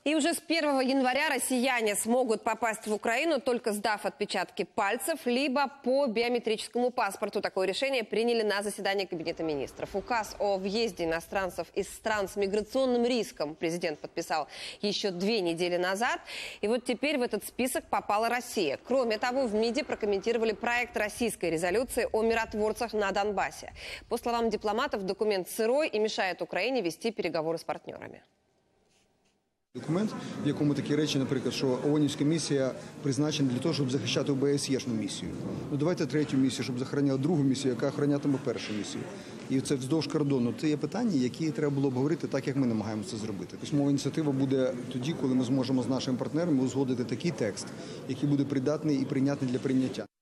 И уже с 1 января россияне смогут попасть в Украину, только сдав отпечатки пальцев, либо по биометрическому паспорту. Такое решение приняли на заседании Кабинета министров. Указ о въезде иностранцев из стран с миграционным риском президент подписал еще 2 недели назад. И вот теперь в этот список попала Россия. Кроме того, в МИДе прокомментировали проект российской резолюции о миротворцах на Донбассе. По словам дипломатов, документ сырой и мешает Украине вести переговоры с партнерами. Документ, в якому такі речі, наприклад, що ООНівська місія призначена для того, щоб захищати ОБСЄшну місію. Ну давайте 3-ю місію, щоб захороняла 2-гу місію, яка охоронятиме 1-шу місію. І це вздовж кордону. Це є питання, які треба було б говорити так, як ми намагаємося це зробити. Письмова ініціатива буде тоді, коли ми зможемо з нашими партнерами узгодити такий текст, який буде придатний і прийнятний для прийняття.